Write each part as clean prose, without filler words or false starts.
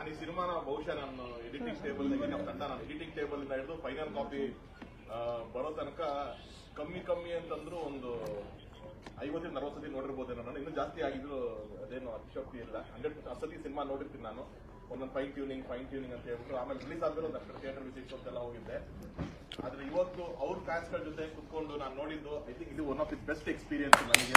ನಾನು ಈ ಸಿನಿಮಾನ ಬಹುಶಃ ನಾನು ಎಡಿಟಿಂಗ್ ಟೇಬಲ್ ನಮ್ಮ ತಂಡ ನಾನು ಎಡಿಟಿಂಗ್ ಟೇಬಲ್ ಇಂದ ಹಿಡಿದು ಫೈನಲ್ ಕಾಪಿ ಬರೋ ತನಕ ಕಮ್ಮಿ ಅಂತಂದ್ರು ಒಂದು 50-40 ಸತಿ ನೋಡಿರ್ಬೋದು. ನಾನು ಇನ್ನೂ ಜಾಸ್ತಿ ಆಗಿದ್ರು ಅದೇನು ಅತಿಶಕ್ತಿ ಇಲ್ಲ. 100 ಸತಿ ಸಿನಿಮಾ ನೋಡಿರ್ತೀನಿ ನಾನು. ಒಂದೊಂದು ಫೈನ್ ಟ್ಯೂನಿಂಗ್ ಅಂತ ಹೇಳ್ಬಿಟ್ಟು ಆಮೇಲೆ ರಿಲೀಸ್ ಆದ್ಮೇಲೆ ಒಂದಷ್ಟು ಥಿಯೇಟರ್ ವಿಸಿಟ್ಸ್ ಅಂತೆಲ್ಲ ಹೋಗಿದ್ದೆ. ಆದ್ರೆ ಇವತ್ತು ಅವ್ರ ಫ್ಯಾನ್ಸ್ ಗಳ ಜೊತೆ ಕುತ್ಕೊಂಡು ನಾನು ನೋಡಿದ್ದು ಐ ಥಿಂಕ್ ಇದು one of the best experience ನನಗೆ.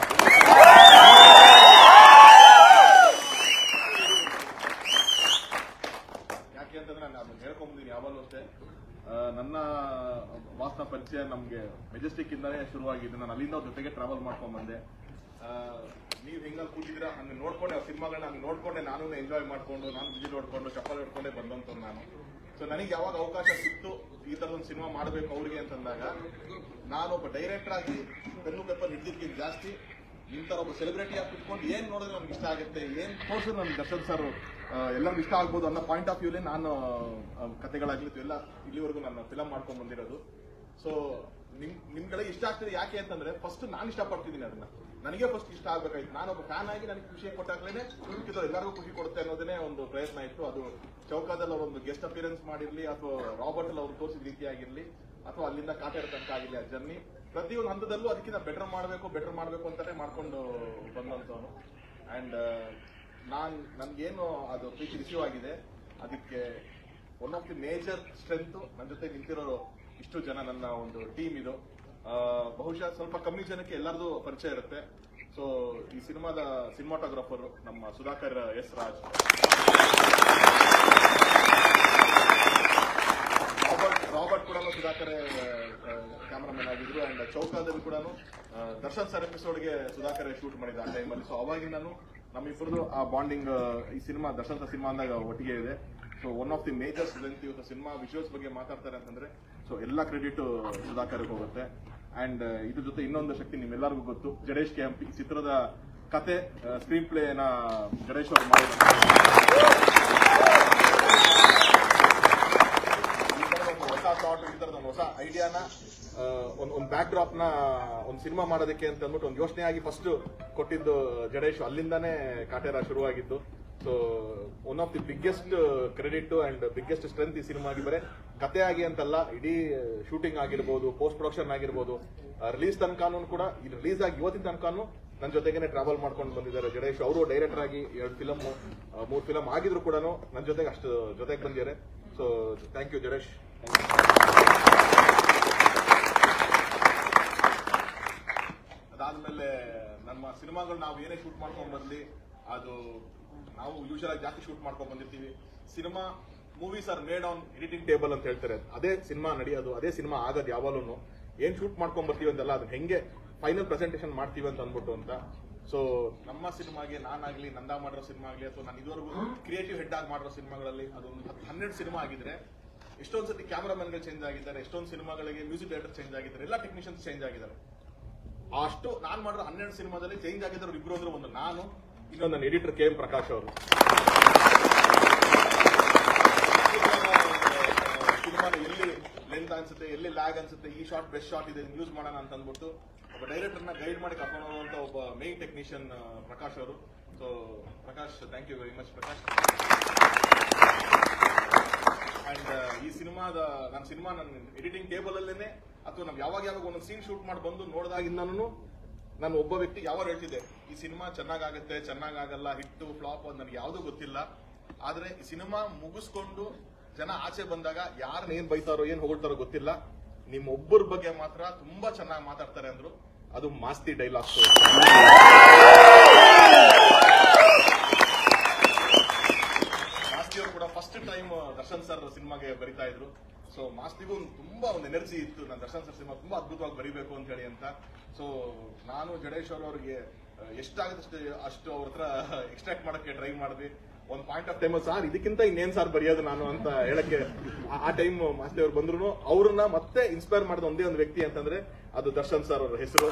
ಯಾಕೆ ಅಂತಂದ್ರೆ ನಾನು ಹೇಳ್ಕೊಂಬಂದಿನಿ ಯಾವಾಗಲೂ ಅಷ್ಟೇ. ನನ್ನ ವಾಸ್ತವ ಪರಿಚಯ ನಮ್ಗೆ ಮೆಜೆಸ್ಟಿಕ್ ಇಂದಾನೇ ಶುರುವಾಗಿದೆ. ನಾನು ಅಲ್ಲಿಂದ ಅವ್ರ ಜೊತೆಗೆ ಟ್ರಾವೆಲ್ ಮಾಡ್ಕೊಂಡ್ ಬಂದೆ. ನೀವು ಹೆಂಗಲ್ಲಿ ಕೂತಿದ್ದೀರಾ ಹಂಗೆ ನೋಡ್ಕೊಂಡೆ ಅವ್ರ ಸಿನಿಮಾಗಳನ್ನ ಹಂಗೆ ನೋಡ್ಕೊಂಡೆ ನಾನು ಎಂಜಾಯ್ ಮಾಡ್ಕೊಂಡು ನಾನು ವಿಜಿಲ್ ಹೊಡ್ಕೊಂಡು ಚಪ್ಪಲ್ ಹೊಡ್ಕೊಂಡೆ ಬಂದಂತ ನಾನು. ಸೊ ನನಗೆ ಯಾವಾಗ ಅವಕಾಶ ಸಿಕ್ತು ಈ ತರದೊಂದು ಸಿನಿಮಾ ಮಾಡಬೇಕು ಅವ್ರಿಗೆ ಅಂತಂದಾಗ ನಾನೊಬ್ಬ ಡೈರೆಕ್ಟರ್ ಆಗಿ ಪೆನ್ನು ಪೇಪರ್ ಹಿಡಿದಿದ್ದಕ್ಕಿಂತ ಜಾಸ್ತಿ ನಿಂತರ ಒಬ್ಬ ಸೆಲೆಬ್ರಿಟಿ ಆಗಿ ಕುತ್ಕೊಂಡು ಏನ್ ನೋಡಿದ್ರೆ ನಮ್ಗೆ ಇಷ್ಟ ಆಗುತ್ತೆ, ಏನ್ ತೋರಿಸಿದ್ರೆ ನಮ್ಗೆ ದರ್ಶನ್ ಸರ್ ಎಲ್ಲರಿಗೂ ಇಷ್ಟ ಆಗ್ಬೋದು ಅನ್ನೋ ಪಾಯಿಂಟ್ ಆಫ್ ವ್ಯೂಲೇ ನಾನು ಕಥೆಗಳಾಗ್ಲಿ ಎಲ್ಲ ಇಲ್ಲಿವರೆಗೂ ನಾನು ಫಿಲಮ್ ಮಾಡ್ಕೊಂಡ್ ಬಂದಿರೋದು. ಸೊ ನಿಮ್ಗಳಿಗೆ ಇಷ್ಟ ಆಗ್ತದೆ ಯಾಕೆ ಅಂತಂದ್ರೆ ಫಸ್ಟ್ ನಾನು ಇಷ್ಟಪಡ್ತಿದ್ದೀನಿ ಅದನ್ನ. ನನಗೆ ಫಸ್ಟ್ ಇಷ್ಟ ಆಗ್ಬೇಕಾಯ್ತು. ನಾನೊಬ್ಬ ಫ್ಯಾನ್ ಆಗಿ ನನಗೆ ಖುಷಿ ಕೊಟ್ಟಾಗ್ಲೇನೆ ಎಲ್ಲರಿಗೂ ಖುಷಿ ಕೊಡುತ್ತೆ ಅನ್ನೋದನ್ನೇ ಒಂದು ಪ್ರಯತ್ನ ಇತ್ತು. ಅದು ಚೌಕಾದಲ್ಲಿ ಅವರೊಂದು ಗೆಸ್ಟ್ ಅಪಿಯರೆನ್ಸ್ ಮಾಡಿರ್ಲಿ ಅಥವಾ ರಾಬರ್ಟ್ ಅಲ್ಲಿ ಅವ್ರು ತೋರಿಸಿದ ರೀತಿ ಆಗಿರ್ಲಿ ಅಥವಾ ಅಲ್ಲಿಂದ ಕಾಟೇರ ತನಕ ಆಗಿರ್ಲಿ, ಆ ಜರ್ನಿ ಪ್ರತಿಯೊಂದು ಹಂತದಲ್ಲೂ ಅದಕ್ಕಿಂತ ಬೆಟರ್ ಮಾಡಬೇಕು ಅಂತಾನೆ ಮಾಡ್ಕೊಂಡು ಬಂದಂತವನು. ಅಂಡ್ ನನ್ಗೇನು ಅದು ಪ್ರೀತಿ ರಿಸೀವ್ ಆಗಿದೆ ಅದಕ್ಕೆ one of the major strength ನನ್ನ ಜೊತೆ ನಿಂತಿರೋರು ಇಷ್ಟು ಜನ ನನ್ನ ಒಂದು ಟೀಮ್ ಇದು. ಬಹುಶಃ ಸ್ವಲ್ಪ ಕಮ್ಮಿ ಜನಕ್ಕೆ ಎಲ್ಲರದು ಪರಿಚಯ ಇರುತ್ತೆ. ಸೊ ಈ ಸಿನಿಮಾದ ಸಿನಿಮಾಟೋಗ್ರಾಫರ್ ನಮ್ಮ ಸುಧಾಕರ್ ಎಸ್ ರಾಜ್, ರಾಬರ್ಟ್ ಕೂಡ ಸುಧಾಕರ್ ಕ್ಯಾಮರಾಮನ್ ಆಗಿದ್ರು. ಅಂಡ್ ಚೌಕಾದಲ್ಲಿ ಕೂಡ ದರ್ಶನ್ ಸರ್ ಎಪಿಸೋಡ್ಗೆ ಸುಧಾಕರ್ ಶೂಟ್ ಮಾಡಿದ ಆ ಟೈಮಲ್ಲಿ. ಸೊ ಅವಾಗಿಂದಾನು ನಮ್ಮಿಬ್ಬರದು ಆ ಬಾಂಡಿಂಗ್ ಈ ಸಿನಿಮಾ ದರ್ಶನ್ ಸರ್ ಸಿನಿಮಾ ಅಂದಾಗ ಒಟ್ಟಿಗೆ ಇದೆ. So one of the major strength ಇವತ್ತು ಸಿನಿಮಾ ವಿಜುವಲ್ಸ್ ಬಗ್ಗೆ ಮಾತಾಡ್ತಾರೆ ಅಂತಂದ್ರೆ ಸೊ ಎಲ್ಲ ಕ್ರೆಡಿಟ್ ಸುಧಾಕರ್ಗೆ ಹೋಗುತ್ತೆ. ಅಂಡ್ ಇದ್ರ ಜೊತೆ ಇನ್ನೊಂದು ಶಕ್ತಿ ನಿಮ್ಮೆಲ್ಲರಿಗೂ ಗೊತ್ತು, ಜಡೇಶ್ KMP ಚಿತ್ರದ ಕತೆ ಸ್ಕ್ರೀನ್ ಪ್ಲೇನ ಜಡೇಶ್ ಅವರು ಮಾಡಿದ್ದಾರೆ. ಹೊಸ ಥಾಟ್, ಈ ತರದ ಹೊಸ ಐಡಿಯಾನ ಒಂದು ಬ್ಯಾಕ್ ಡ್ರಾಪ್ ನ ಒಂದು ಸಿನಿಮಾ ಮಾಡೋದಕ್ಕೆ ಅಂತ ಅಂದ್ಬಿಟ್ಟು ಒಂದು ಯೋಚನೆ ಆಗಿ ಫಸ್ಟ್ ಕೊಟ್ಟಿದ್ದು ಜಡೇಶ್. ಅಲ್ಲಿಂದಾನೇ ಕಾಟೇರ ಶುರುವಾಗಿದ್ದು. So one of the biggest credit and biggest strength ಈ ಸಿನಿಮಾ ಆಗಿ ಬರೀ ಕತೆ ಆಗಿ ಅಂತಲ್ಲ, ಇಡೀ ಶೂಟಿಂಗ್ ಆಗಿರ್ಬೋದು, ಪೋಸ್ಟ್ ಪ್ರೊಡಕ್ಷನ್ ಆಗಿರ್ಬೋದು, ರಿಲೀಸ್ ತನಕನೂ ಕೂಡ ರಿಲೀಸ್ ಆಗಿ ಇವತ್ತಿನ ತನಕನೂ ನನ್ನ ಜೊತೆಗೇನೆ ಟ್ರಾವೆಲ್ ಮಾಡ್ಕೊಂಡು ಬಂದಿದ್ದಾರೆ ಜಡೇಶ್. ಅವರು ಡೈರೆಕ್ಟರ್ ಆಗಿ 2 ಫಿಲಮ್ ಆಗಿದ್ರು ಕೂಡ ನನ್ನ ಜೊತೆಗೆ ಅಷ್ಟು ಜೊತೆಗೆ ಬಂದಿದ್ದಾರೆ. So thank you Jadesh. ಅದಾದ್ಮೇಲೆ ನಮ್ಮ ಸಿನಿಮಾಗಳು ನಾವು ಏನೇ ಶೂಟ್ ಮಾಡ್ಕೊಂಡ್ ಬರ್ಲಿ ಅದು ನಾವು ಯೂಶಲ್ ಆಗಿ ಜಾಸ್ತಿ ಶೂಟ್ ಮಾಡ್ಕೊಂಡ್ ಬಂದಿರ್ತೀವಿ. Cinema movies are made on editing table ಅಂತ ಹೇಳ್ತಾರೆ. ಅದೇ ಸಿನಿಮಾ ನಡೆಯೋದು, ಅದೇ ಸಿನಿಮಾ ಆಗೋದು ಯಾವಾಗಲೂ ಏನ್ ಶೂಟ್ ಮಾಡ್ಕೊಂಡ್ ಬರ್ತೀವಿ ಅಂತೆಲ್ಲ ಅದನ್ನ ಹೆಂಗೆ ಫೈನಲ್ ಪ್ರೆಸೆಂಟೇಷನ್ ಮಾಡ್ತೀವಿ ಅಂತ ಅಂದ್ಬಿಟ್ಟು ಅಂತ. ಸೊ ನಮ್ಮ ಸಿನಿಮಾಗೆ ನಾನಾಗ್ಲಿ, ನಂದಾ ಮಾಡಿರೋ ಸಿನಿಮಾ ಆಗ್ಲಿ ಅಥವಾ ನಾನು ಇದುವರೆಗೂ ಕ್ರಿಯೇಟಿವ್ ಹೆಡ್ ಆಗಿ ಮಾಡಿರೋ ಸಿನಿಮಾಗಳಲ್ಲಿ ಅದೊಂದು 12 ಸಿನಿಮಾ ಆಗಿದ್ರೆ ಎಷ್ಟೊಂದು ಸತಿ ಕ್ಯಾಮರಾಮನ್ಗಳು ಚೇಂಜ್ ಆಗಿದ್ದಾರೆ, ಎಷ್ಟೊಂದು ಸಿನಿಮಾಗಳಿಗೆ ಮ್ಯೂಸಿಕ್ ಡೈರೆಕ್ಟರ್ ಚೇಂಜ್ ಆಗಿದ್ದಾರೆ, ಎಲ್ಲ ಟೆಕ್ನಿಷಿಯನ್ಸ್ ಚೇಂಜ್ ಆಗಿದ್ದಾರೆ. ಅಷ್ಟು ನಾನು ಮಾಡಿರೋ 12 ಸಿನಿಮಾದಲ್ಲಿ ಚೇಂಜ್ ಆಗಿದ್ರು ಇಬ್ರು ಅಂದ್ರೆ ಒಂದು ನಾನು, ಇನ್ನೊಂದು ನನ್ನ ಎಡಿಟರ್ KM ಪ್ರಕಾಶ್ ಅವರು. ಸಿನಿಮಾನ ಎಲ್ಲಿ ಲೆಂತ್ ಅನ್ಸುತ್ತೆ, ಎಲ್ಲಿ ಲ್ಯಾಗ್ ಅನ್ಸುತ್ತೆ, ಈ ಶಾರ್ಟ್ ಬೆಸ್ಟ್ ಶಾರ್ಟ್ ಇದೆ ಯೂಸ್ ಮಾಡೋಣ ಅಂತ ಅಂದ್ಬಿಟ್ಟು ಒಬ್ಬ ಡೈರೆಕ್ಟರ್ನ ಗೈಡ್ ಮಾಡಿ ಕರ್ಕೊಂಡು ಹೋಗುವಂತ ಒಬ್ಬ ಮೇನ್ ಟೆಕ್ನಿಷಿಯನ್ ಪ್ರಕಾಶ್ ಅವರು. So Prakash, thank you very much Prakash. And ಈ ಸಿನಿಮಾದ ನನ್ನ ಎಡಿಟಿಂಗ್ ಟೇಬಲ್ ಅಲ್ಲೇನೆ ಅಥವಾ ನಾವು ಯಾವಾಗ ಒಂದೊಂದು ಸೀನ್ ಶೂಟ್ ಮಾಡಿ ಬಂದು ನೋಡಿದಾಗಿಂದನೂ ನಾನು ಒಬ್ಬ ವ್ಯಕ್ತಿ ಯಾವಾಗ ಹೇಳ್ತಿದ್ದೆ ಈ ಸಿನಿಮಾ ಚೆನ್ನಾಗಾಗುತ್ತೆ, ಚೆನ್ನಾಗಲ್ಲ, ಹಿಟ್ಟು ಫ್ಲಾಪ್ ಅಂತ ನನಗೆ ಯಾವುದೂ ಗೊತ್ತಿಲ್ಲ. ಆದ್ರೆ ಈ ಸಿನಿಮಾ ಮುಗಿಸ್ಕೊಂಡು ಜನ ಆಚೆ ಬಂದಾಗ ಯಾರನ್ನ ಏನ್ ಬೈತಾರೋ ಏನ್ ಹೊಗಳ್ತಾರೋ ಗೊತ್ತಿಲ್ಲ, ನಿಮ್ಮ ಒಬ್ಬರ ಬಗ್ಗೆ ಮಾತ್ರ ತುಂಬಾ ಚೆನ್ನಾಗಿ ಮಾತಾಡ್ತಾರೆ ಅಂದ್ರು. ಅದು ಮಾಸ್ತಿ ಡೈಲಾಗ್ಸ್. ಮಾಸ್ತಿಯವರು ಕೂಡ ಫಸ್ಟ್ ಟೈಮ್ ದರ್ಶನ್ ಸರ್ ಸಿನಿಮಾಗೆ ಬರಿತಾ ಇದ್ರು. ಸೊ ಮಾಸ್ತಿಗೂ ತುಂಬಾ ಒಂದು ಎನರ್ಜಿ ಇತ್ತು, ನಾನು ದರ್ಶನ್ ಸರ್ ಸಿನಿಮಾ ತುಂಬಾ ಅದ್ಭುತವಾಗಿ ಬರೀಬೇಕು ಅಂತ ಹೇಳಿ ಅಂತ. ಸೊ ನಾನು ಜಡೇಶ್ ಅವ್ರಿಗೆ ಎಷ್ಟಾಗುತ್ತೆ ಅಷ್ಟು ಅವ್ರ ಹತ್ರ ಎಕ್ಸ್ಟ್ರಾಕ್ಟ್ ಮಾಡಕ್ಕೆ ಟ್ರೈ ಮಾಡಿದ್ವಿ. ಒಂದು ಪಾಯಿಂಟ್ ಆಫ್ ಟೈಮ್ ಸಾರ್ ಇದಕ್ಕಿಂತ ಇನ್ನೇನ್ ಸಾರ್ ಬರೆಯೋದು ನಾನು ಅಂತ ಹೇಳಕ್ಕೆ ಆ ಟೈಮ್ ಮಾಸ್ತಿ ಅವ್ರು ಬಂದ್ರು. ಅವ್ರನ್ನ ಮತ್ತೆ ಇನ್ಸ್ಪೈರ್ ಮಾಡಿದ ಒಂದೇ ಒಂದು ವ್ಯಕ್ತಿ ಅಂತಂದ್ರೆ ಅದು ದರ್ಶನ್ ಸರ್ ಅವ್ರ ಹೆಸರು.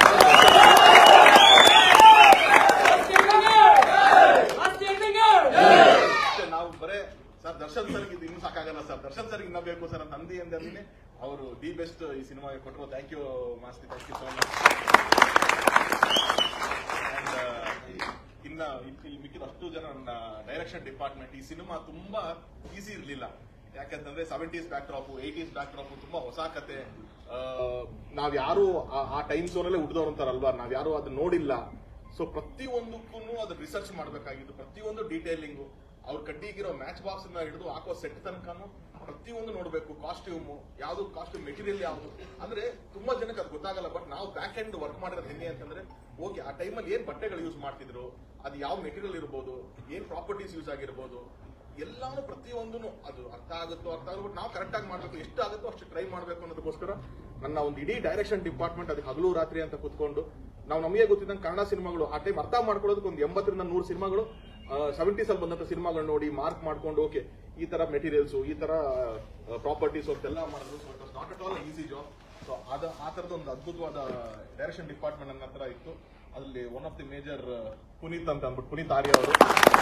ನಾವು ಬರೇ ಸರ್ ದರ್ಶನ್ ಸರ್ಗೆ ಇದು ಇನ್ನೂ ಸಾಕಾಗಲ್ಲ ಸರ್, ದರ್ಶನ್ ಸರ್ಗೆ ಇನ್ನ ಬೇಕು ಸರ್ ಅಂತ ಅಂದಿ ಅಂದಿನೇ ಅವರು ದಿ ಬೆಸ್ಟ್ ಈ ಸಿನಿಮಾಗೆ ಕೊಟ್ಟರು. Thank you Masti, thank you so much. ಇನ್ನ ಇಲ್ಲಿ ಮಿಕ್ಕಿದ ಅಷ್ಟು ಜನ ನನ್ನ ಡೈರೆಕ್ಷನ್ ಡಿಪಾರ್ಟ್ಮೆಂಟ್. ಈ ಸಿನಿಮಾ ತುಂಬಾ ಈಸಿ ಇರ್ಲಿಲ್ಲ, ಯಾಕಂತಂದ್ರೆ 70s back drop, 80s back drop, ತುಂಬಾ ಹೊಸ ಕತೆ. ನಾವ್ಯಾರು ಆ ಟೈಮ್ ಝೋನ್ ಅಲ್ಲೇ ಹುಟ್ಟಿದವ್ರು ಅಂತಾರಲ್ವಾ, ನಾವ್ಯಾರು ಅದನ್ನ ನೋಡಿಲ್ಲ. ಸೊ ಪ್ರತಿಯೊಂದಕ್ಕೂ ಅದ್ರ ರಿಸರ್ಚ್ ಮಾಡಬೇಕಾಗಿದ್ದು, ಪ್ರತಿಯೊಂದು ಡೀಟೇಲಿಂಗು, ಅವ್ರ ಕಡ್ಡಿಗಿರೋ ಮ್ಯಾಚ್ ಬಾಕ್ಸ್ ಹಿಡಿದು ಹಾಕೋ ಸೆಟ್ ತನಕನು ಪ್ರತಿಯೊಂದು ನೋಡ್ಬೇಕು. ಕಾಸ್ಟ್ಯೂಮ್ ಯಾವ್ದು, ಕಾಸ್ಟ್ಯೂಮ್ ಮೆಟೀರಿಯಲ್ ಯಾವ್ದು, ಅಂದ್ರೆ ತುಂಬಾ ಜನಕ್ಕೆ ಅದು ಗೊತ್ತಾಗಲ್ಲ. ಬಟ್ ನಾವು ಬ್ಯಾಕ್ ಎಂಡ್ ವರ್ಕ್ ಮಾಡಿರೋದು ಹೆಂಗೆ ಅಂತಂದ್ರೆ, ಓಕೆ ಆ ಟೈಮಲ್ಲಿ ಏನ್ ಬಟ್ಟೆಗಳು ಯೂಸ್ ಮಾಡ್ತಿದ್ರು, ಅದು ಯಾವ ಮೆಟೀರಿಯಲ್ ಇರ್ಬೋದು, ಏನ್ ಪ್ರಾಪರ್ಟೀಸ್ ಯೂಸ್ ಆಗಿರ್ಬೋದು, ಎಲ್ಲಾನು ಪ್ರತಿಯೊಂದೂ ಅದು ಅರ್ಥ ಆಗುತ್ತೋ ಅರ್ಥ ಆಗಲ್ಲ, ಬಟ್ ನಾವು ಕರೆಕ್ಟ್ ಆಗಿ ಮಾಡ್ಬೇಕು, ಎಷ್ಟು ಆಗುತ್ತೋ ಅಷ್ಟು ಟ್ರೈ ಮಾಡ್ಬೇಕು ಅನ್ನೋದಕ್ಕೋಸ್ಕರ ನನ್ನ ಒಂದು ಇಡೀ ಡೈರೆಕ್ಷನ್ ಡಿಪಾರ್ಟ್ಮೆಂಟ್ ಅದಕ್ಕೆ ಹಗಲು ರಾತ್ರಿ ಅಂತ ಕುತ್ಕೊಂಡು, ನಾವು ನಮಗೆ ಗೊತ್ತಿದ್ದಂಗೆ ಕನ್ನಡ ಸಿನಿಮಾಗಳು ಆ ಟೈಮ್ ಅರ್ಥ ಮಾಡ್ಕೊಳ್ಳೋದಕ್ಕೆ ಒಂದು 80 ರಿಂದ 100 ಸಿನಿಮಾಗಳು 70s ಅಲ್ಲಿ ಬಂದಂತ ಸಿನಿಮಾಗಳು ನೋಡಿ ಮಾರ್ಕ್ ಮಾಡ್ಕೊಂಡು, ಓಕೆ ಈ ತರ ಮೆಟೀರಿಯಲ್ಸ್, ಈ ತರ ಪ್ರಾಪರ್ಟೀಸ್ ಅಂತೆಲ್ಲ ಮಾಡಿದ್ರು. So it was not at all easy job. So ಆ ತರದ ಒಂದು ಅದ್ಭುತವಾದ ಡೈರೆಕ್ಷನ್ ಡಿಪಾರ್ಟ್ಮೆಂಟ್ ನನ್ನ ಹತ್ರ ಇತ್ತು. ಅದರಲ್ಲಿ one of the major Puneeth ಅಂತ ಅಂದ್ಬಿಟ್ಟು, ಪುನೀತ್ ಆರ್ಯ ಅವರು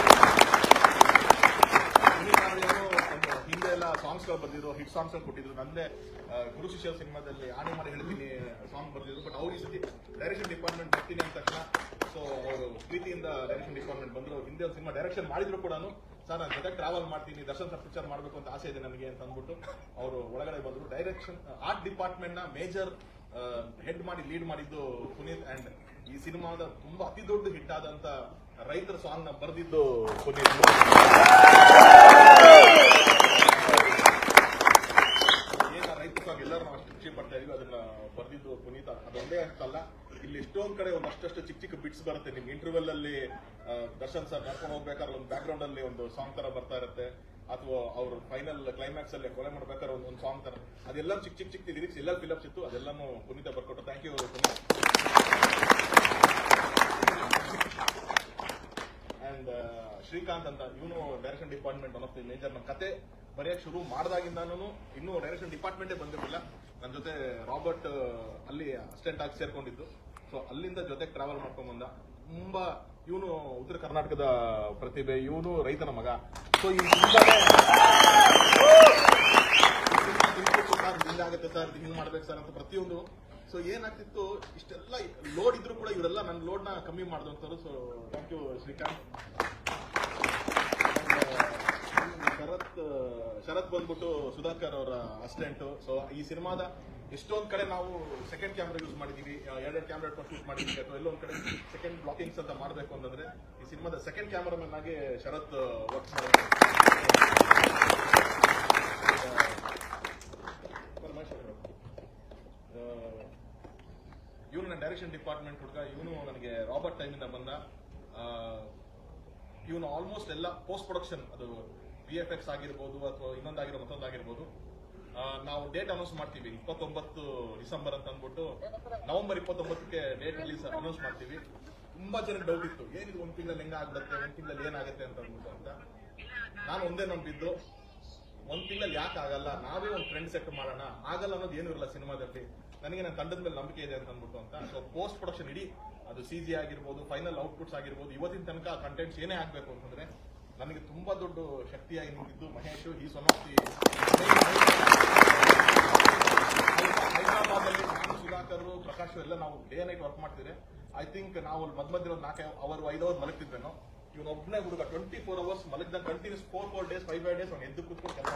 ಹಿಂದೆ ಎಲ್ಲ ಸಾಂಗ್ಸ್ ಗಳು ಬರ್ದಿದ್ರು, ಹಿಟ್ ಸಾಂಗ್ಸ್ ಕೊಟ್ಟಿದ್ರು. ನಂದೇ ಗುರು ಶಿಷ್ಯ ಸಿನಿಮಾದಲ್ಲಿ ಆನೆ ಮಾಡಿ ಹೇಳ್ತೀನಿ ಸಾಂಗ್ ಬರ್ದಿದ್ರು. ಬಟ್ ಅವ್ರು ಈ ಸತಿ ಡೈರೆಕ್ಷನ್ ಡಿಪಾರ್ಟ್ಮೆಂಟ್ ಬರ್ತೀನಿ ಅಂದ ತಕ್ಷಣ, ಸೊ ಅವರು ಪ್ರೀತಿಯಿಂದ ಡೈರೆಕ್ಷನ್ ಡಿಪಾರ್ಟ್ಮೆಂಟ್ ಬಂದ್ರು. ಹಿಂದೆ ಒಂದು ಸಿನಿಮಾ ಡೈರೆಕ್ಷನ್ ಮಾಡಿದ್ರು ಕೂಡ, ಸರ್ ನಾನು ಜೊತೆ ಟ್ರಾವೆಲ್ ಮಾಡ್ತೀನಿ, ದರ್ಶನ್ ಸರ್ ಪಿಕ್ಚರ್ ಮಾಡಬೇಕು ಅಂತ ಆಸೆ ಇದೆ ನನಗೆ ಅಂತ ಅಂದ್ಬಿಟ್ಟು ಅವರು ಒಳಗಡೆ ಬಂದ್ರು. ಡೈರೆಕ್ಷನ್ ಆರ್ಟ್ ಡಿಪಾರ್ಟ್ಮೆಂಟ್ ನ ಮೇಜರ್ ಹೆಡ್ ಮಾಡಿ ಲೀಡ್ ಮಾಡಿದ್ದು ಪುನೀತ್. ಅಂಡ್ ಈ ಸಿನಿಮಾದ ತುಂಬಾ ಅತಿ ದೊಡ್ಡ ಹಿಟ್ ಆದಂತ ರೈತರ ಸಾಂಗ್ ನ ಬರೆದಿದ್ದು ಪುನೀತ್. ಏನ ರೈತರ ಸಾಂಗ್ ಎಲ್ಲರೂ ನಾವು ಅಷ್ಟು ಖುಷಿ ಪಡ್ತಾ ಇದೀವಿ, ಅದನ್ನ ಬರೆದಿದ್ದು ಪುನೀತ್. ಅದೊಂದೇ ಅಂತಲ್ಲ, ಇಲ್ಲಿ ಎಷ್ಟೊಂದ್ ಕಡೆ ಒಂದಷ್ಟು ಚಿಕ್ಕ ಚಿಕ್ಕ ಬಿಟ್ಸ್ ಬರುತ್ತೆ. ನಿಮ್ ಇಂಟರ್ವೆಲ್ ಅಲ್ಲಿ ದರ್ಶನ್ ಸರ್ ನಡ್ಕೊಂಡು ಹೋಗ್ಬೇಕಾದ್ರೆ ಒಂದು ಬ್ಯಾಕ್ ಗ್ರೌಂಡ್ ಅಲ್ಲಿ ಒಂದು ಸಾಂಗ್ ತರ ಬರ್ತಾ ಇರುತ್ತೆ, ಅಥವಾ ಅವ್ರ ಫೈನಲ್ ಕ್ಲೈಮ್ಯಾಕ್ಸ್ ಅಲ್ಲಿ ಕೊಲೆ ಮಾಡ್ಬೇಕಾದ್ರೆ ಒಂದು ಸಾಂಗ್ ತರ, ಅದೆಲ್ಲ ಚಿಕ್ಕ ಚಿಕ್ಕ ಲಿರಿಕ್ಸ್ ಎಲ್ಲ ಫಿಲಪ್ಸ್ ಇತ್ತು. ಅದೆಲ್ಲಾನು ಪುನೀತ ಬರ್ಕೊಟ್ಟು. Thank you Puneeth. And Srikanth ಅಂತ, ಇವನು direction department one of the major. ನಮ್ಮ ಕತೆ ಬರೆಯಕ್ಕೆ ಶುರು ಮಾಡಿದಾಗಿಂದಾನು ಇನ್ನೂ ಡೈರೆಕ್ಷನ್ ಡಿಪಾರ್ಟ್ಮೆಂಟೇ ಬಂದಿರಲಿಲ್ಲ. ನನ್ನ ಜೊತೆ ರಾಬರ್ಟ್ ಅಲ್ಲಿ ಅಸಿಸ್ಟೆಂಟ್ ಆಗಿ ಸೇರ್ಕೊಂಡಿದ್ದು. ಸೊ ಅಲ್ಲಿಂದ ಜೊತೆಗೆ ಟ್ರಾವೆಲ್ ಮಾಡ್ಕೊಂಡ್ ಬಂದ. ತುಂಬಾ ಇವನು ಉತ್ತರ ಕರ್ನಾಟಕದ ಪ್ರತಿಭೆ, ಇವನು ರೈತನ ಮಗ. ಸೊ ಈ ಹಿಂಗಾಗುತ್ತೆ ಸರ್, ಹಿಂಗ್ ಮಾಡ್ಬೇಕು ಸರ್ ಅಂತ ಪ್ರತಿಯೊಂದು. ಸೊ ಏನಾಗ್ತಿತ್ತು, ಇಷ್ಟೆಲ್ಲ ಲೋಡ್ ಇದ್ರು ಕೂಡ ಇವರೆಲ್ಲ ನನ್ನ ಲೋಡ್ ನ ಕಮ್ಮಿ ಮಾಡಿದಂತರು. So thank you Srikanth. Sharath ಬಂದ್ಬಿಟ್ಟು ಸುಧಾಕರ್ ಅವರ ಅಸಿಸ್ಟೆಂಟ್. ಸೊ ಈ ಸಿನಿಮಾದ ಎಷ್ಟೊಂದ್ ಕಡೆ ನಾವು ಸೆಕೆಂಡ್ ಕ್ಯಾಮ್ರಾ ಯೂಸ್ ಮಾಡಿದೀವಿ, 2 ಕ್ಯಾಮ್ರಾ ಶೂಟ್ ಮಾಡಿದೀವಿ, ಅಥವಾ ಎಲ್ಲೊಂದ್ ಕಡೆ ಸೆಕೆಂಡ್ ಬ್ಲಾಕಿಂಗ್ಸ್ ಅಂತ ಮಾಡಬೇಕು ಅಂತಂದ್ರೆ ಈ ಸಿನಿಮಾದ ಸೆಕೆಂಡ್ ಕ್ಯಾಮ್ರಾಮನ್ ಆಗಿ ಶರತ್ ವರ್ಕ್ ಮಾಡಿದ್ರು. ಇವನು ನನ್ನ ಡೈರೆಕ್ಷನ್ ಡಿಪಾರ್ಟ್ಮೆಂಟ್ ಹುಡುಗ. ಇವನು ನನಗೆ ರಾಬರ್ಟ್ ಟೈಮಿಂದ ಬಂದ. ಇವನು ಆಲ್ಮೋಸ್ಟ್ ಎಲ್ಲ ಪೋಸ್ಟ್ ಪ್ರೊಡಕ್ಷನ್, ಅದು VFX ಆಗಿರ್ಬೋದು ಅಥವಾ ಮತ್ತೊಂದಾಗಿರ್ಬೋದು, ನಾವು ಡೇಟ್ ಅನೌನ್ಸ್ ಮಾಡ್ತೀವಿ 29 ಡಿಸೆಂಬರ್ ಅಂತ ಅಂದ್ಬಿಟ್ಟು. ನವೆಂಬರ್ 29ಕ್ಕೆ ಡೇಟ್ ರಿಲೀಸ್ ಅನೌನ್ಸ್ ಮಾಡ್ತೀವಿ. ತುಂಬಾ ಜನ ಡೌಟ್ ಇತ್ತು, ಏನಿದು 1 ತಿಂಗಳಲ್ಲಿ ಹೆಂಗಾಗ್ಬಿಡುತ್ತೆ, 1 ತಿಂಗಳಲ್ಲಿ ಏನಾಗುತ್ತೆ ಅಂತ ಅಂದ್ಬಿಟ್ಟು ಅಂತ. ನಾನು ಒಂದೇ ನಂಬಿದ್ದು, 1 ತಿಂಗಳಲ್ಲಿ ಯಾಕೆ ಆಗಲ್ಲ, ನಾವೇ ಒಂದು ಟ್ರೆಂಡ್ ಸೆಟ್ ಮಾಡೋಣ, ಆಗಲ್ಲ ಅನ್ನೋದು ಏನೂ ಇರಲ್ಲ ಸಿನಿಮಾದಲ್ಲಿ, ನನಗೆ ನನ್ನ ತಂಡದ ಮೇಲೆ ನಂಬಿಕೆ ಇದೆ ಅಂತ ಅಂದ್ಬಿಟ್ಟು ಅಂತ. ಸೊ ಪೋಸ್ಟ್ ಪ್ರೊಡಕ್ಷನ್ ಇಡೀ ಅದು CG ಆಗಿರ್ಬೋದು, ಫೈನಲ್ ಔಟ್ಪುಟ್ಸ್ ಆಗಿರ್ಬೋದು, ಇವತ್ತಿನ ತನಕ ಕಂಟೆಂಟ್ಸ್ ಏನೇ ಆಗ್ಬೇಕು ಅಂತಂದ್ರೆ ನನಗೆ ತುಂಬಾ ದೊಡ್ಡ ಶಕ್ತಿಯಾಗಿ ನಿಂತಿದ್ದು Mahesh. Is one of the Hyderabad ಅಲ್ಲಿ ನಾನು, ಸುಧಾಕರ್, ಪ್ರಕಾಶ್ ಎಲ್ಲ ನಾವು ಡೇ ನೈಟ್ ವರ್ಕ್ ಮಾಡ್ತಿದ್ರೆ. ಐ ಥಿಂಕ್ ನಾವು ಮಧ್ಯ 4 ಅವರ್ 5 ಅವರ್ ಮಲಗ್ತಿದ್ವೇನೋ. ಇವನೊಬ್ಬನೇ ಹುಡುಗ 24 ಅವರ್ಸ್ ಮಲಗಿದ ಕಂಟಿನ್ಯೂಸ್ 4 ಡೇಸ್ 5 ಡೇಸ್ ಅವ್ನು ಎದ್ದು ಕೂತ್ಕೊಂಡು ಕೆಲಸ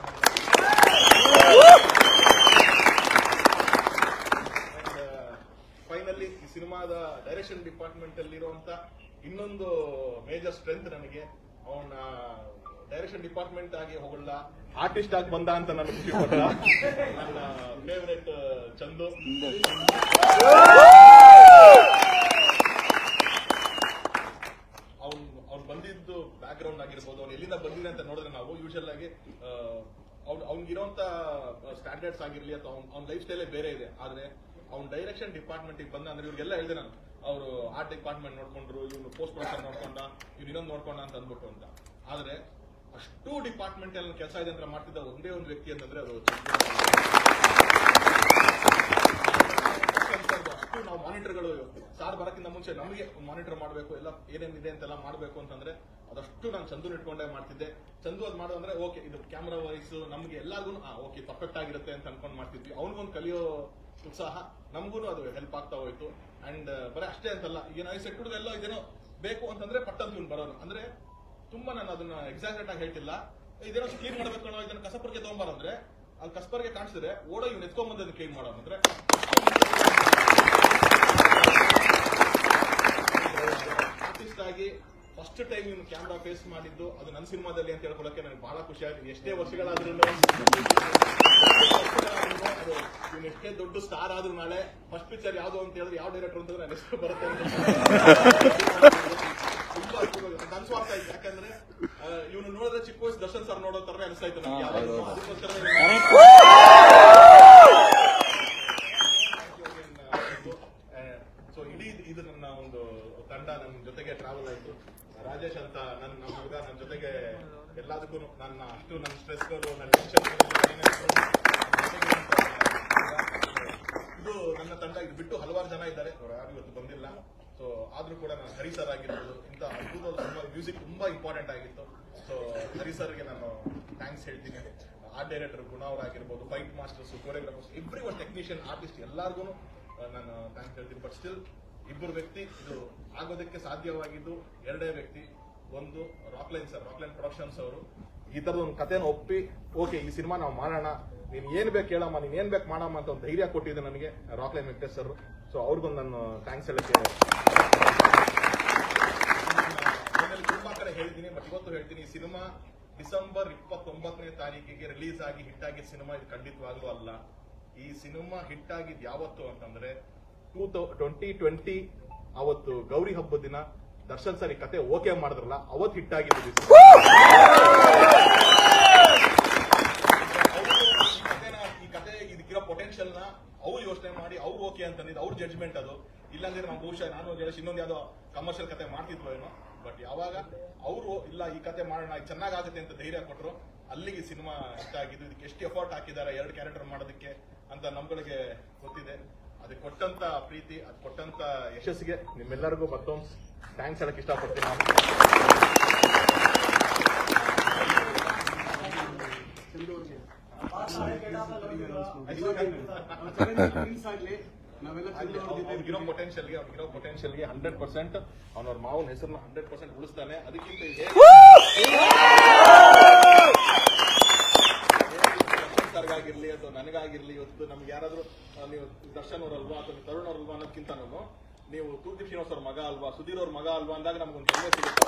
ಫೈನಲಿ ಈ ಸಿನಿಮಾದ ಡೈರೆಕ್ಷನ್ ಡಿಪಾರ್ಟ್ಮೆಂಟ್ ಅಲ್ಲಿರುವಂತ ಇನ್ನೊಂದು ಮೇಜರ್ ಸ್ಟ್ರೆಂತ್ ನನಗೆ, ಅವನ ಡೈರೆಕ್ಷನ್ ಡಿಪಾರ್ಟ್ಮೆಂಟ್ ಆಗಿ ಹೋಗಲ್ಲ, ಆರ್ಟಿಸ್ಟ್ ಆಗಿ ಬಂದ ಅಂತ ನಾನು ಖುಷಿ ಪಟ್ಟ. ನನ್ನ ಫೇವರೇಟ್ ಚಂದು. ಅವ್ನು ಬಂದಿದ್ದು ಬ್ಯಾಕ್ ಗ್ರೌಂಡ್ ಆಗಿರ್ಬೋದು, ಅವ್ನು ಎಲ್ಲಿಂದ ಬಂದಿದೆ ಅಂತ ನೋಡಿದ್ರೆ ನಾವು ಯೂಶಲ್ ಆಗಿ ಅವ್ನಿಗಿರೋಂತ ಸ್ಟ್ಯಾಂಡರ್ಡ್ಸ್ ಆಗಿರ್ಲಿ ಅಥವಾ ಅವ್ನ ಲೈಫ್ ಸ್ಟೈಲೇ ಬೇರೆ ಇದೆ. ಆದ್ರೆ ಅವ್ನ ಡೈರೆಕ್ಷನ್ ಡಿಪಾರ್ಟ್ಮೆಂಟ್ ಬಂದ ಅಂದ್ರೆ ಇವ್ರಿಗೆಲ್ಲ ಹೇಳಿದೆ ನಾನು, ಅವರು ಆರ್ಟ್ ಡಿಪಾರ್ಟ್ಮೆಂಟ್ ನೋಡ್ಕೊಂಡ್ರು, ಇವನು ಪೋಸ್ಟ್ ಪ್ರೊಡಕ್ಷನ್ ನೋಡ್ಕೊಂಡ, ಇವ್ನು ಇನ್ನೊಂದು ನೋಡ್ಕೊಂಡ ಅಂತ ಅಂದ್ಬಿಟ್ಟು ಅಂತ. ಆದ್ರೆ ಅಷ್ಟು ಡಿಪಾರ್ಟ್ಮೆಂಟ್ ಅಲ್ಲಿ ಕೆಲಸ ಇದೆ ಅಂತ ಮಾಡ್ತಿದ್ದ ಒಂದೇ ಒಂದು ವ್ಯಕ್ತಿ ಅಂತಂದ್ರೆ ಅದು ಅಷ್ಟು. ನಾವು ಮಾನಿಟರ್ಗಳು ಸಾರ್ ಬರಕ್ಕಿಂತ ಮುಂಚೆ ನಮಗೆ ಮಾನಿಟರ್ ಮಾಡಬೇಕು, ಎಲ್ಲ ಏನೇನಿದೆ ಅಂತೆಲ್ಲ ಮಾಡಬೇಕು ಅಂತಂದ್ರೆ ಅದಷ್ಟು ನಾನು ಚಂದು ಇಟ್ಕೊಂಡೇ ಮಾಡ್ತಿದ್ದೆ. ಚಂದು ಅದ್ ಮಾಡೋ ಅಂದ್ರೆ ಓಕೆ ಇದು ಕ್ಯಾಮ್ರಾ ವೈಸ್ ನಮ್ಗೆ ಎಲ್ಲಾರ್ಗು ಓಕೆ ಪರ್ಫೆಕ್ಟ್ ಆಗಿರುತ್ತೆ ಅಂತ ಅನ್ಕೊಂಡ್ ಮಾಡ್ತಿದ್ವಿ. ಅವ್ನಿಗೊಂದು ಕಲಿಯೋ ಉತ್ಸಾಹ, ನಮಗೂ ಅದು ಹೆಲ್ಪ್ ಆಗ್ತಾ ಹೋಯ್ತು. ಅಂಡ್ ಬರೀ ಅಷ್ಟೇ ಅಂತಲ್ಲ, ಈಗ ನಾವು ಸೆಟ್ ಹುಡುಗ ಎಲ್ಲ ಇದೇನೋ ಬೇಕು ಅಂತಂದ್ರೆ ಪಟ್ಟಂತ ಇವ್ನು ಬರೋನು. ಅಂದ್ರೆ ತುಂಬಾ ನಾನು ಅದನ್ನ ಎಕ್ಸಾಕ್ಟ್ ಆಗಿ ಹೇಳ್ತಿಲ್ಲ, ಇದೇನೋ ಕ್ಲೀನ್ ಮಾಡ್ಬೇಕು ಅನ್ನೋ ಇದನ್ನ ಕಸಪರ್ಗೆ ತಗೊಂಬಾರಂದ್ರೆ ಅಲ್ಲಿ ಕಸಪರ್ಗೆ ಕಾಣಿಸಿದ್ರೆ ಓಡೋ ಇವ್ನು ಎತ್ಕೊಂಡ್ಬಂದನ್ನು ಕ್ಲೀನ್ ಮಾಡೋಣ. ಅಂದ್ರೆ ಆರ್ಟಿಸ್ಟ್ ಆಗಿ ಫಸ್ಟ್ ಟೈಮ್ ಇವ್ನು ಕ್ಯಾಮ್ರಾ ಫೇಸ್ ಮಾಡಿದ್ದು ಅದು ನನ್ನ ಸಿನಿಮಾದಲ್ಲಿ ಅಂತ ಹೇಳ್ಕೊಳಕ್ಕೆ ನನಗೆ ಬಹಳ ಖುಷಿ ಆಗಿದೆ. ಎಷ್ಟೇ ವರ್ಷಗಳಾದ್ರೂ ಅದು ಇವ್ನು ಎಷ್ಟೇ ದೊಡ್ಡ ಸ್ಟಾರ್ ಆದ್ರೂ ನಾಳೆ ಫಸ್ಟ್ ಪಿಕ್ಚರ್ ಯಾವ್ದು ಅಂತ ಹೇಳಿದ್ರೆ ಯಾವ ಡೈರೆಕ್ಟರ್ ಅಂತಂದ್ರೆ ನನ್ನ ಹೆಸರು ಬರುತ್ತೆ ಅಂತ ತುಂಬಾ ನನ್ ಸ್ವಾರ್ಥ ಆಯ್ತು. ಯಾಕಂದ್ರೆ ಇವನು ನೋಡಿದ್ರೆ ಚಿಕ್ಕ ವಯಸ್ಸು ದರ್ಶನ್ ಸರ್ ನೋಡೋ ತರ ಅನಿಸ್ತಾಯ್ತು ನನಗೆ. ಅದಕ್ಕೋಸ್ಕರ ಸೊ ಇಡೀ ಇದು ನನ್ನ ಒಂದು ತಂಡ ನನ್ನ ಜೊತೆಗೆ ಟ್ರಾವೆಲ್ ಆಯ್ತು. ರಾಜೇಶ್ ಅಂತ ನನ್ನ ಹುಡುಗ ನನ್ನ ಜೊತೆಗೆ ಎಲ್ಲದಕ್ಕೂ ನನ್ನ ಅಷ್ಟು ನನ್ನ ಸ್ಟ್ರೆಸ್ಗಳು ನನ್ನ ಟೆನ್ಷನ್ ಇದು ನನ್ನ ತಂಡ. ಇದು ಬಿಟ್ಟು ಹಲವಾರು ಜನ ಇದ್ದಾರೆ, ಅವ್ರು ಯಾರು ಇವತ್ತು ಬಂದಿಲ್ಲ. ಸೊ ಆದ್ರೂ ಕೂಡ ನಾನು ಹರಿ ಸರ್ ಆಗಿರ್ಬೋದು, ಇಂಥ ಅದ್ಭುತ ಮ್ಯೂಸಿಕ್ ತುಂಬಾ ಇಂಪಾರ್ಟೆಂಟ್ ಆಗಿತ್ತು. ಸೊ ಹರಿ ಸರ್ಗೆ ನಾನು ಥ್ಯಾಂಕ್ಸ್ ಹೇಳ್ತೀನಿ. ಆರ್ಟ್ ಡೈರೆಕ್ಟರ್ ಗುಣ ಅವರಾಗಿರ್ಬೋದು, fight masters, choreographers, every one technician, artist ಎಲ್ಲರಿಗೂ ನಾನು ಥ್ಯಾಂಕ್ಸ್ ಹೇಳ್ತೀನಿ. ಬಟ್ ಸ್ಟಿಲ್ ಇಬ್ಬರು ವ್ಯಕ್ತಿ ಇದು ಆಗೋದಕ್ಕೆ ಸಾಧ್ಯವಾಗಿದ್ದು ಎರಡೇ ವ್ಯಕ್ತಿ. ಒಂದು ರಾಕ್ಲೈನ್ ಸರ್, ರಾಕ್ಲೈನ್ ಪ್ರೊಡಕ್ಷನ್ಸ್ ಅವರು ಈ ತರದ ಒಂದು ಕಥೆನ ಒಪ್ಪಿ ಓಕೆ ಈ ಸಿನಿಮಾ ನಾವು ಮಾಡೋಣ, ನೀನ್ ಏನ್ ಬೇಕು ಹೇಳಮ್ಮ, ನೀನ್ ಏನ್ ಬೇಕು ಮಾಡಮ್ಮ ಅಂತ ಒಂದು ಧೈರ್ಯ ಕೊಟ್ಟಿದೆ ನನಗೆ ರಾಕ್ಲೈನ್ ವೆಂಕಟೇಶ್ ಸರ್. ಸೊ ಅವ್ರಿಗೊಂದು ನಾನು ಥ್ಯಾಂಕ್ಸ್ ಹೇಳಕ್ಕೆ ತುಂಬಾ ಕಡೆ ಹೇಳಿದ್ದೀನಿ, ಬಟ್ ಇವತ್ತು ಹೇಳ್ತೀನಿ. ಈ ಸಿನಿಮಾ ಡಿಸೆಂಬರ್ 29ನೇ ತಾರೀಕಿಗೆ ರಿಲೀಸ್ ಆಗಿ ಹಿಟ್ ಆಗಿದ್ದ ಸಿನಿಮಾ ಇದು ಖಂಡಿತವಾಗ್ಲೂ ಅಲ್ಲ. ಈ ಸಿನಿಮಾ ಹಿಟ್ ಆಗಿದ್ ಯಾವತ್ತು ಅಂತಂದ್ರೆ 2020 ಅವತ್ತು ಗೌರಿ ಹಬ್ಬದ ದಿನ ದರ್ಶನ್ ಸರ್ ಈ ಕತೆ ಓಕೆ ಮಾಡಿದ್ರಲ್ಲ, ಅವತ್ತು ಹಿಟ್ ಆಗಿದ್ದು. ಈ ಕತೆ ಇದಕ್ಕಿರೋ ಪೊಟೆನ್ಶಿಯಲ್ ನ ಅವ್ರು ಯೋಚನೆ ಮಾಡಿ ಅವ್ರು ಓಕೆ ಅಂತಂದಿದ್ದು ಅವ್ರ ಜಡ್ಜ್ಮೆಂಟ್ ಅದು. ಇಲ್ಲಾಂದ್ರೆ ನಾವು ಬಹುಶಃ ನಾನು ಇನ್ನೊಂದು ಯಾವ್ದೋ ಕಮರ್ಷಿಯಲ್ ಕತೆ ಮಾಡ್ತಿದ್ವೋ ಏನೋ. ಬಟ್ ಯಾವಾಗ ಅವರು ಇಲ್ಲ ಈ ಕತೆ ಮಾಡೋಣ ಚೆನ್ನಾಗಾಗುತ್ತೆ ಅಂತ ಧೈರ್ಯ ಕೊಟ್ಟರು, ಅಲ್ಲಿಗೆ ಸಿನಿಮಾ ಇಷ್ಟ ಆಗಿದ್ದು. ಇದಕ್ಕೆ ಎಷ್ಟು ಎಫರ್ಟ್ ಹಾಕಿದ್ದಾರೆ 2 ಕ್ಯಾರೆಕ್ಟರ್ ಮಾಡೋದಕ್ಕೆ ಅಂತ ನಮ್ಗಳಿಗೆ ಗೊತ್ತಿದೆ. ಅದಕ್ಕೆ ಕೊಟ್ಟಂತ ಪ್ರೀತಿ, ಅದು ಕೊಟ್ಟಂತ ಯಶಸ್ಸಿಗೆ ನಿಮ್ಮೆಲ್ಲರಿಗೂ ಮತ್ತೊಂದು ಥ್ಯಾಂಕ್ಸ್ ಹೇಳಕ್ ಇಷ್ಟಪಡ್ತೀನಿ ನಾನು. ಅವ್ರಿಗಿರೋ ಪೊಟೆನ್ಶಿಯಲ್ಗೆ 100% ಅವನವ್ರ ಮಾವನ ಹೆಸರನ್ನ 100% ಉಳಿಸ್ತಾನೆ. ಅದಕ್ಕಿಂತ ಸರ್ಗಾಗಿರ್ಲಿ ಅಥವಾ ನನಗಾಗಿರ್ಲಿ, ಇವತ್ತು ನಮ್ಗೆ ಯಾರಾದ್ರೂ ನೀವು ದರ್ಶನ್ ಅವರಲ್ವಾ ಅಥವಾ ತರುಣ್ ಅವರಲ್ವಾ ಅನ್ನೋದಕ್ಕಿಂತ ನೀವು ಕುಲ್ದೀಪ್ ಶ್ರೀನಿವಾಸ್ ಅವ್ರ ಮಗ ಅಲ್ವಾ, ಸುಧೀರ್ ಅವ್ರ ಮಗ ಅಲ್ವಾ ಅಂದಾಗ ನಮ್ಗೊಂದು ಹೆಮ್ಮೆ ಸಿಗುತ್ತೆ.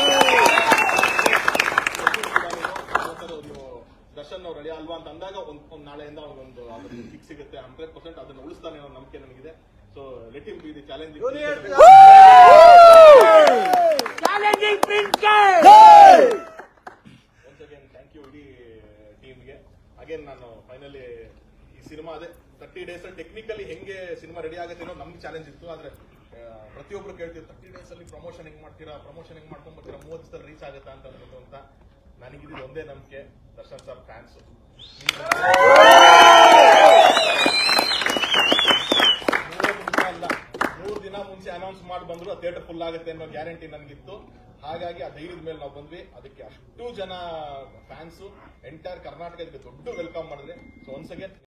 ನೀವು ದರ್ಶನ್ ಅವ್ರ ಅಳಿಯ ಅಲ್ವಾ ಅಂತ ಅಂದಾಗ ಒಂದು ನಾಳೆಯಿಂದ ಒಂದು ಕಿಕ್ ಸಿಗುತ್ತೆ. 100% ಅದನ್ನ ಉಳಿಸ್ತಾನೆ ಅನ್ನೋ ನಂಬಿಕೆ ನನಗಿದೆ. So let him be the challenging. Once again thank you ಇಡೀ ಟೀಮ್ಗೆ. ಅಗೇನ್ ನಾನು ಫೈನಲಿ ಈ ಸಿನಿಮಾ ಅದೇ 30 days ಟೆಕ್ನಿಕಲಿ ಹೆಂಗೆ ಸಿನಿಮಾ ರೆಡಿ ಆಗುತ್ತೆ ಅನ್ನೋ ನಮ್ಗೆ ಚಾಲೆಂಜ್ ಇತ್ತು. ಆದ್ರೆ ಪ್ರತಿಯೊಬ್ರು ಕೇಳ್ತೀವಿ 30 days ಪ್ರಮೋಷನ್ ಹೆಂಗ್ ಮಾಡ್ತೀರಾ, ಪ್ರಮೋಷನ್ ಹೆಂಗ್ ಮಾಡ್ಕೊಂಡ್ ಬರ್ತೀರಾ, 30 ದಿವಸದಲ್ಲಿ ರೀಚ್ ಆಗುತ್ತಾ ಅಂತ ಅನ್ಬೋದು ಅಂತ. ನನಗಿದ್ದು ಒಂದೇ ನಂಬಿಕೆ, ದರ್ಶನ್ ಸರ್ ಫ್ಯಾನ್ಸ್. 3 ದಿನ ಮುಂಚೆ ಅನೌನ್ಸ್ ಮಾಡಿ ಬಂದ್ರು ಥಿಯೇಟರ್ ಫುಲ್ ಆಗುತ್ತೆ ಅನ್ನೋ ಗ್ಯಾರಂಟಿ ನನಗಿತ್ತು. ಹಾಗಾಗಿ ಆ ಧೈರ್ಯದ ಮೇಲೆ ನಾವು ಬಂದ್ವಿ. ಅದಕ್ಕೆ ಅಷ್ಟು ಜನ ಫ್ಯಾನ್ಸ್ ಎಂಟೈರ್ ಕರ್ನಾಟಕ ಇದಕ್ಕೆ ದೊಡ್ಡ ವೆಲ್ಕಮ್ ಮಾಡಿದ್ರೆ. So once again